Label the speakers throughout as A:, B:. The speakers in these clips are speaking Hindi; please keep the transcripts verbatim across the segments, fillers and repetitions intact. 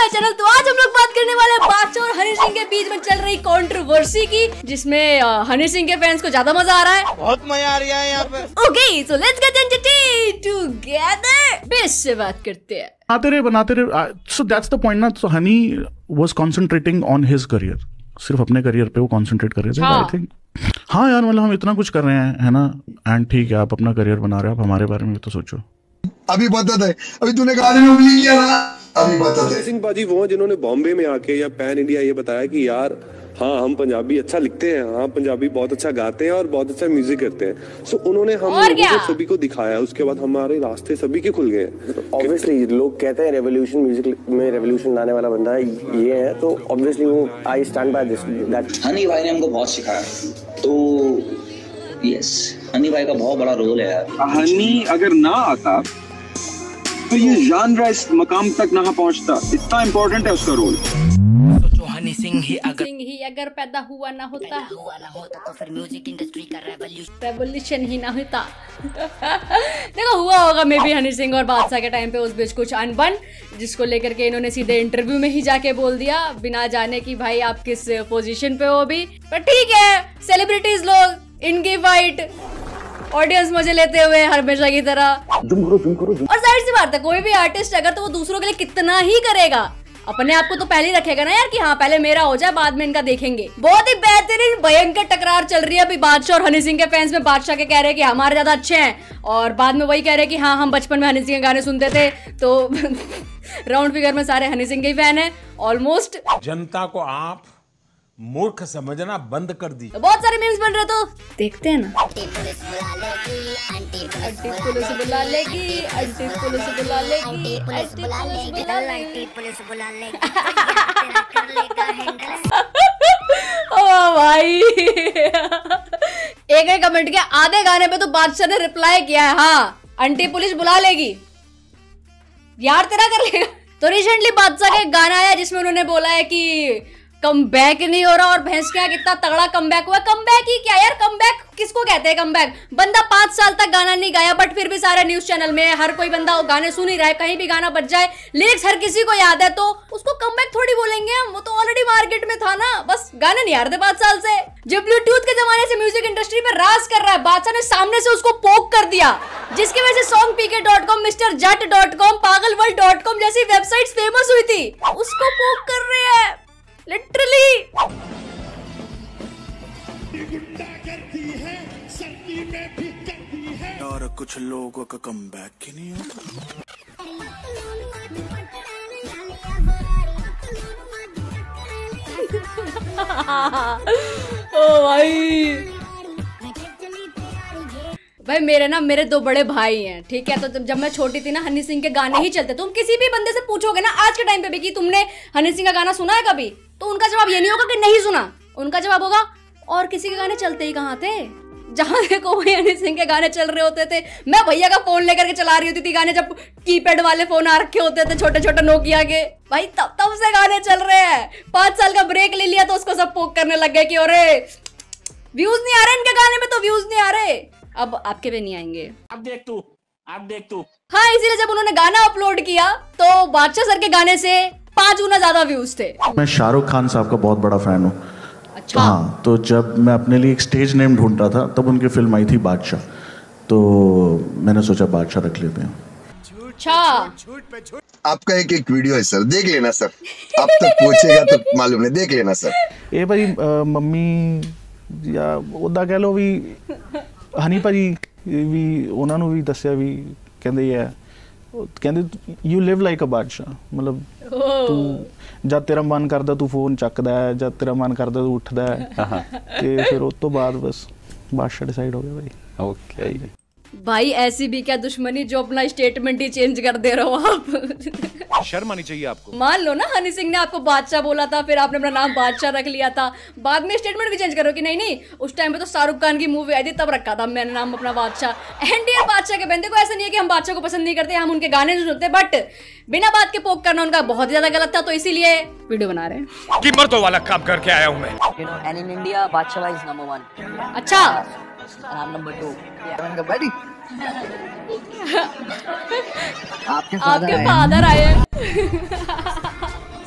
A: My channel. तो आज हम लोग बात करने वाले हैं बादशाह और हनी सिंह के बीच में चल रही कंट्रोवर्सी की, जिसमें हनी सिंह के फैंस को ज्यादा मजा आ रहा है।
B: बहुत मजा आ रहा है यहाँ पे।
A: Okay so let's get entertained together. बेस से बात करते हैं।
C: बनाते रहे बनाते रहे सो दैट्स द पॉइंट ना। So Honey was concentrating on his career, सिर्फ अपने करियर पे वो कंसंट्रेट कर रहे थे। आई थिंक हाँ यार, मतलब हम इतना कुछ कर रहे हैं, है ना, एंड ठीक है, आप अपना करियर बना रहे हो, आप हमारे बारे में भी तो सोचो।
D: अभी बता दे, अभी तूने गाने में भी किया ना, अभी बता दे।
E: सिंह बाजी वो जिन्होंने बॉम्बे में आके या पैन इंडिया ये बताया कि यार हाँ हम पंजाबी अच्छा लिखते हैं, हाँ पंजाबी बहुत अच्छा गाते हैं और बहुत अच्छा म्यूजिक करते हैं। सो उन्होंने हम लोगों को सभी को दिखाया, उसके बाद हमारे रास्ते सभी के खुल गए।
F: ऑब्वियसली लोग कहते हैं रेवोल्यूशन म्यूजिक में रेवोल्यूशन लाने वाला बंदा ये है, तो ऑब्वियसली वो I stand by this that. Honey भाई ने हमको बहुत सिखाया, तो यस हनी भाई का बहुत बड़ा रोल है यार।
G: हनी अगर ना आता तो ये जानरा इस मकाम तक ना पहुंचता, इतना इम्पोर्टेंट है उसका रोल।
H: हनी सिंह ही अगर
A: सिंह ही अगर पैदा हुआ ना होता
H: हुआ ना होता तो फिर म्यूजिक इंडस्ट्री का रेवोल्यूशन
A: रेवोल्यूशन ही ना होता। देखो हुआ होगा मे बी हनी सिंह और बादशाह के टाइम पे उस बीच कुछ अनबन, जिसको लेकर के इन्होंने सीधे इंटरव्यू में ही जाके बोल दिया, बिना जाने कि भाई आप किस पोजीशन पे हो भी। पर ठीक है, सेलिब्रिटीज लोग इनकी फाइट ऑडियंस मजे लेते हुए हमेशा की तरह
F: जुम करो जुम करो जुम।
A: और जाहिर सी बात है, कोई भी आर्टिस्ट अगर तो वो दूसरों के लिए कितना ही करेगा, अपने आप को तो पहले ही रखेगा ना यार कि हाँ पहले मेरा हो जाए, बाद में इनका देखेंगे। बहुत ही बेहतरीन भयंकर टकरार चल रही है अभी बादशाह और हनी सिंह के फैंस में। बादशाह के कह रहे हैं कि हमारे ज्यादा अच्छे हैं, और बाद में वही कह रहे हैं कि हाँ हम बचपन में हनी सिंह के गाने सुनते थे। तो राउंड फिगर में सारे हनी सिंह के ही फैन है ऑलमोस्ट।
B: जनता को आप मूर्ख समझना बंद कर दी।
A: तो बहुत सारे मीम्स बन रहे, तो देखते हैं ना। आंटी पुलिस बुला लेगी, आंटी पुलिस बुला लेगी, आंटी पुलिस बुला लेगी, आंटी पुलिस बुला लेगी। ओ भाई एक एक कमेंट के आधे गाने पे तो बादशाह ने रिप्लाई किया है, हाँ आंटी पुलिस बुला लेगी यार, तेरा कर लेगा। तो रिसेंटली बादशाह का एक गाना आया जिसमें उन्होंने बोला है कि कम बैक नहीं हो रहा, और भैंस के यहाँ कितना तगड़ा कम बैक हुआ। कम बैक ही क्या यार, कम बैक किसको कहते हैं? कम बैक बंदा पांच साल तक गाना नहीं गाया, बट फिर भी सारे न्यूज चैनल में हर कोई बंदा गाने सुन ही रहा है, कहीं भी गाना बज जाए, लिरिक्स हर किसी को याद है, तो उसको कम बैक थोड़ी बोलेंगे हम, वो तो ऑलरेडी मार्केट में था ना, बस गाने नहीं आ रहे थे पांच साल से। जब ब्लूटूथ के जमाने से म्यूजिक इंडस्ट्री में राज कर रहा है, बादशाह ने सामने से उसको पोक कर दिया, जिसकी वजह से song PK dot com, mister Jatt dot com, Pagal world dot com जैसी वेबसाइट्स फेमस हुई थी। उसको पोक कर रहे हैं लिटरली।
I: और कुछ लोगों का कमबैक ही नहीं होता।
A: ओ भाई भाई मेरे ना मेरे दो बड़े भाई हैं, ठीक है, तो जब मैं छोटी थी ना हनी सिंह के गाने ही चलते। तुम किसी भी बंदे से पूछोगे ना आज के टाइम पे भी कि तुमने हनी सिंह का गाना सुना है कभी, तो उनका जवाब ये नहीं होगा कि नहीं सुना, उनका जवाब होगा और किसी के गाने चलते ही कहाँ थे, जहाँ देखो वही हनी सिंह के गाने चल रहे होते थे। मैं भैया का फोन लेकर के चला रही होती थी गाने, जब कीपैड वाले फोन आ रखे होते थे छोटे छोटे नोकिया के, भाई तब तब से गाने चल रहे हैं। पांच साल का ब्रेक ले लिया तो उसको सब पोक करने लग गए कि अरे व्यूज नहीं आ रहे इनके गाने में, तो व्यूज नहीं आ रहे, अब आपके पे नहीं आएंगे।
H: अब देख तू अब देख तू
A: हाँ, इसीलिए जब उन्होंने गाना अपलोड किया तो बादशाह सर के गाने से पांच गुना ज्यादा व्यूज थे।
C: मैं शाहरुख खान साहब का बहुत बड़ा फैन हूँ।
A: अच्छा।
C: हाँ, तो जब मैं अपने लिए एक स्टेज नेम ढूंढ रहा था तब उनकी फिल्म आई थी बादशाह, तो मैंने सोचा बादशाह रख लेते हैं।
A: अच्छा,
D: आपका एक एक वीडियो है सर, देख लेना सर, अब तक पहुंचेगा तो मालूम नहीं, देख लेना सर।
C: ਇਹ ਭਾਜੀ ਮੰਮੀ ਜਾਂ ਉਹਦਾ ਕਹਿ ਲਓ ਵੀ ਹਨੀ ਭਾਜੀ ਵੀ ਉਹਨਾਂ ਨੂੰ ਵੀ ਦੱਸਿਆ ਵੀ ਕਹਿੰਦੇ ਆ ਕਹਿੰਦੇ ਯੂ ਲਿਵ ਲਾਈਕ ਅ ਬਾਦਸ਼ਾਹ, ਮਤਲਬ ਤੂੰ ਜਦ ਤੇਰਾ ਮਨ ਕਰਦਾ ਤੂੰ ਫੋਨ ਚੱਕਦਾ ਹੈ, ਜਦ ਤੇਰਾ ਮਨ ਕਰਦਾ ਤੂੰ ਉੱਠਦਾ ਹੈ, ਤੇ ਫਿਰ ਉਸ ਤੋਂ ਬਾਅਦ ਬਸ ਬਾਦਸ਼ਾਹ डिसाइड हो गया भाई। ओके
A: भाई ऐसी भी क्या दुश्मनी जो अपना स्टेटमेंट ही चेंज कर दे रहे हो आप।
B: शर्म आनी चाहिए आपको।
A: मान लो ना हनी सिंह ने आपको बादशाह बोला था, फिर आपने अपना नाम बादशाह रख लिया था, बाद में स्टेटमेंट भी चेंज करो कि नहीं नहीं उस टाइम पे तो शाहरुख खान की मूवी आई थी तब रखा था मैंने नाम अपना बादशाह। एनडीआर बादशाह के बंदे को ऐसा नहीं है कि हम बादशाह को पसंद नहीं करते, हम उनके गाने नहीं सुनते, बट बिना बात के पोक करना उनका बहुत ज्यादा गलत था, तो इसीलिए वीडियो बना रहे हैं।
B: कीमतों वाला काम करके आया हूँ मैं।
H: you know and in India Badshah is number one।
A: अच्छा,
H: and I'm number two।
F: buddy
H: आपके
A: आपके फादर आए हैं।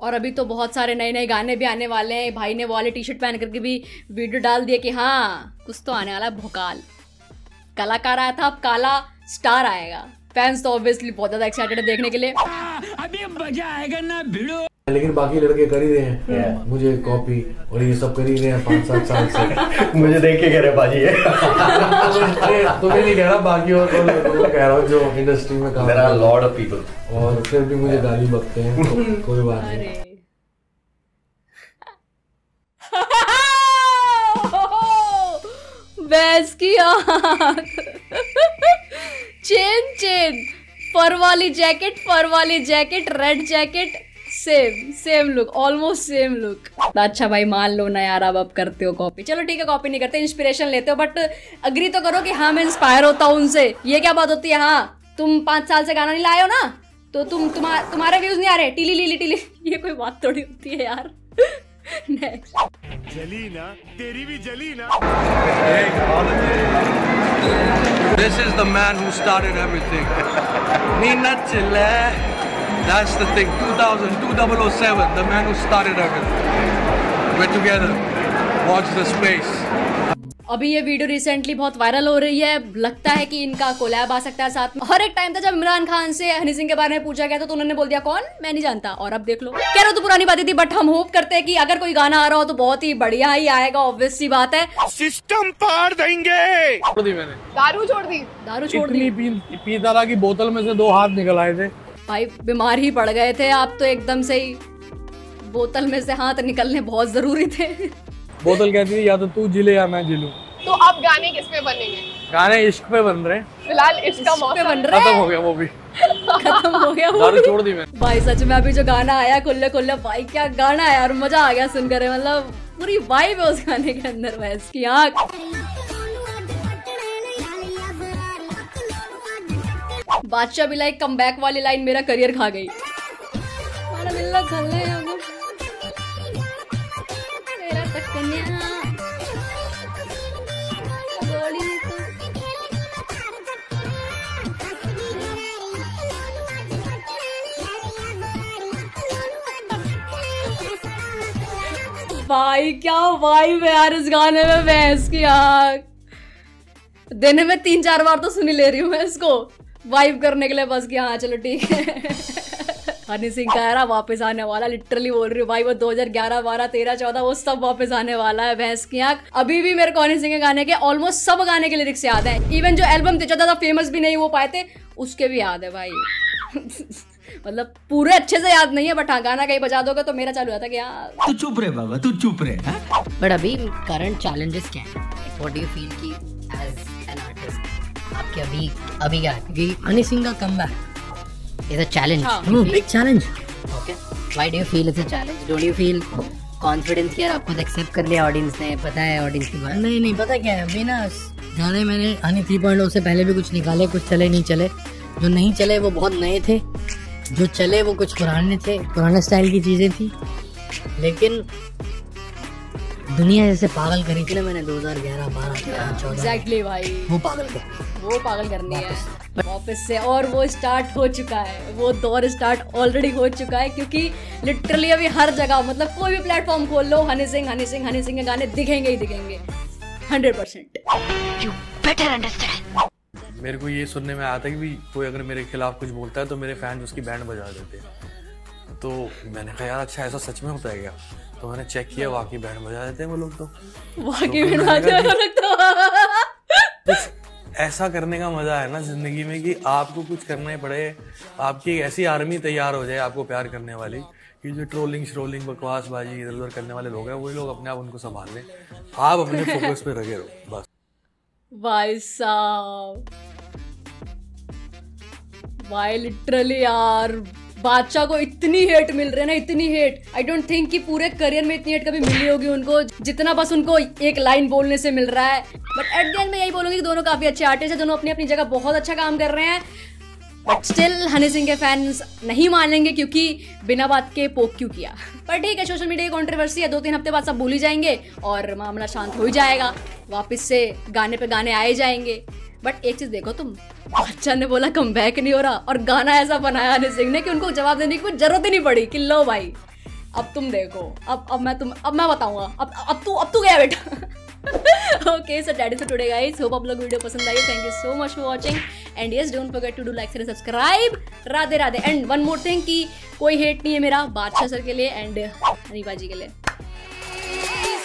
A: और अभी तो बहुत सारे नए नए गाने भी आने वाले हैं। भाई ने वो वाले टी शर्ट पहन करके भी वीडियो डाल दिया कि हाँ कुछ तो आने वाला है। भोकाल कलाकार आया था, अब काला स्टार आएगा। फैंस तो ऑब्वियसली बहुत ज्यादा एक्साइटेड है देखने के लिए।
J: अभी मजा आएगा ना भिड़ो। लेकिन बाकी लड़के कर ही रहे हैं yeah. मुझे कॉपी और ये सब कर ही रहे हैं पाँच सात साल से। मुझे देख के कह रहे बाजी है। तुम्हें नहीं कह रहा, बाकी और तो लड़कों को कह रहा हूँ जो इंडस्ट्री में काम। There are a lot of people और फिर भी मुझे गाली बकते हैं, तो कोई बात नहीं।
A: बैस की चेन चेन फर वाली जैकेट, फर वाली jacket, red jacket, same same look, almost same look. अच्छा भाई मान लो ना यार, अब अब करते हो कॉपी, चलो ठीक है कॉपी नहीं करते, इंस्पिरेशन लेते हो, बट अग्री तो करो कि हाँ मैं इंस्पायर होता हूँ उनसे। ये क्या बात होती है? हाँ तुम पाँच साल से गाना नहीं लाए हो ना, तो तुम तुम्हार, तुम्हारे व्यूज नहीं आ रहे, टीली लीली टीली, ये कोई बात थोड़ी होती है यार। नेक्स्ट
K: जली ना, तेरी भी जली ना।
J: This is the man who started everything. Nina Chile. That's the thing. two thousand, two thousand seven, the man who started everything. We're together. Watch the space.
A: अभी ये वीडियो रिसेंटली बहुत वायरल हो रही है, लगता है कि इनका कोलैब आ सकता है साथ में। और एक टाइम था जब इमरान खान से हनी सिंह के बारे में पूछा गया था तो उन्होंने बोल दिया कौन, मैं नहीं जानता। और अब देख लो, कह रहे तो पुरानी बातें थी, बट हम होप करते हैं कि अगर कोई गाना आ रहा हो तो बहुत ही बढ़िया ही आएगा, ऑब्वियस सी बात है।
K: सिस्टम पार देंगे।
L: छोड़ दी मैंने,
A: दारू छोड़ दी, दारू छोड़ दी,
L: पी, पीता रहा कि बोतल में से दो हाथ निकल आए थे।
A: भाई बीमार ही पड़ गए थे आप तो, एकदम से ही बोतल में से हाथ निकलने बहुत जरूरी थे।
L: बोतल कहती थी या तो तू जिले या मैं जिलूं।
M: तो अब गाने किस पे बनेंगे?
L: गाने इश्क पे बन रहे हैं
M: फिलहाल, इश्क का मौसम
A: बन रहा है।
L: खत्म हो गया वो भी,
A: खत्म हो गया वो
L: दारू
A: भी।
L: छोड़ दी मैंने।
A: भाई सच में अभी जो गाना आया खुल्ले खुल्ले, भाई क्या गाना है यार, मजा आ गया सुनकर, मतलब पूरी वाइब है उस गाने के अंदर। वैस की आँख बादशाह भी लाइक कमबैक वाली लाइन मेरा करियर खा गई। भाई क्या वाइब है यार इस गाने में, भैंस की आँख। दिन में तीन चार बार तो सुनी ले रही हूँ मैं इसको, वाइब करने के लिए बस कि हाँ चलो ठीक है। हनी सिंह का era वापस आने वाला, लिटरली बोल रही हूँ भाई, वो दो हज़ार ग्यारह, बारह, तेरह, चौदह वो सब वापस आने वाला है। भैंस की आँख। अभी भी मेरे को हनी सिंह के गाने के ऑलमोस्ट सब गाने के लिरिक्स याद है, इवन जो एल्बम थे जो ज्यादा फेमस भी नहीं हो पाए थे उसके भी याद है भाई। मतलब पूरे अच्छे से याद नहीं है, बट हाँ गाना कहीं बजा दोगे तो मेरा चालू आता कि यार
J: तू चुप रहे बाबा, तू चुप रहे।
H: बट अभी करंट चैलेंजेस क्या है? व्हाट डू यू फील की एज एन आर्टिस्ट आपके अभी अभी क्या है? क्योंकि हनी सिंह का comeback is a challenge, big challenge. Okay, why do you feel it's a challenge? Don't you feel confidence कि यार आपको एक्सेप्ट कर लिया ऑडियंस ने, पता है ऑडियंस की बात? नहीं नहीं पता क्या है, अभी ना गाने मैंने हनी थ्री पॉइंट ओ से पहले भी कुछ निकाले, कुछ चले नहीं चले, जो नहीं चले वो बहुत नए थे, जो चले वो कुछ पुराने थे, पुराने स्टाइल की चीजें थी, लेकिन दुनिया जैसे पागल करी थी ना मैंने दो हज़ार ग्यारह, बारह, तेरह, चौदह।
A: एग्जैक्टली भाई,
H: वो पागल कर
A: वो पागल करनी है वापस से, और वो स्टार्ट हो चुका है, वो दौर स्टार्ट ऑलरेडी हो चुका है। क्योंकि लिटरली अभी हर जगह, मतलब कोई भी प्लेटफॉर्म खोल लो, हनी सिंह हनी सिंह हनी सिंह के गाने दिखेंगे ही दिखेंगे, hundred percent.
H: You better understand.
L: मेरे को ये सुनने में आया था कि भी कोई अगर मेरे खिलाफ कुछ बोलता है तो मेरे फैंस उसकी बैंड बजा देते हैं। तो मैंने कहा यार अच्छा ऐसा सच में होता है क्या? तो मैंने चेक किया, वाकई बैंड बजा देते हैं वो लोग। तो
A: वाकई बैंड बजा देते हैं।
L: ऐसा करने का मजा है ना जिंदगी में कि आपको कुछ करना ही पड़े, आपकी एक ऐसी आर्मी तैयार हो जाए आपको प्यार करने वाली, कि जो ट्रोलिंग श्रोलिंग बकवासबाजी इधर उधर करने वाले लोग हैं वही लोग अपने आप उनको संभाल लें, आप अपने फोकस पे रखे रहो बस।
A: भाई साहब, भाई लिटरली यार बादशाह को इतनी हेट मिल रही है ना, इतनी हेट, आई डोंट थिंक कि पूरे करियर में इतनी हेट कभी मिली होगी उनको, जितना बस उनको एक लाइन बोलने से मिल रहा है। बट एट द एंड में यही बोलूंगी कि दोनों काफी अच्छे आर्टिस्ट हैं, दोनों अपनी अपनी जगह बहुत अच्छा काम कर रहे हैं। बट स्टिल हनी सिंह के फैंस नहीं मानेंगे क्योंकि बिना बात के पोक क्यों किया। पर ठीक है, सोशल मीडिया की कंट्रोवर्सी है, दो तीन हफ्ते बाद सब भूल ही जाएंगे और मामला शांत हो ही जाएगा, वापस से गाने पे गाने आए जाएंगे। बट एक चीज देखो तुम, बादशाह ने बोला कमबैक नहीं हो रहा और गाना ऐसा बनाया हनी सिंह ने कि उनको जवाब देने की कोई जरूरत ही नहीं पड़ी कि लो भाई अब तुम देखो, अब अब मैं तुम अब मैं बताऊंगा, अब अब तू अब तू गया बेटा। Okay so that is for today guys, hope आप लोग वीडियो पसंद आई। Thank you so much for watching and yes don't forget to do like and subscribe. Radhe Radhe. And one more thing कि कोई हेट नहीं है मेरा बादशाह सर के लिए एंड हनी बाजी के लिए।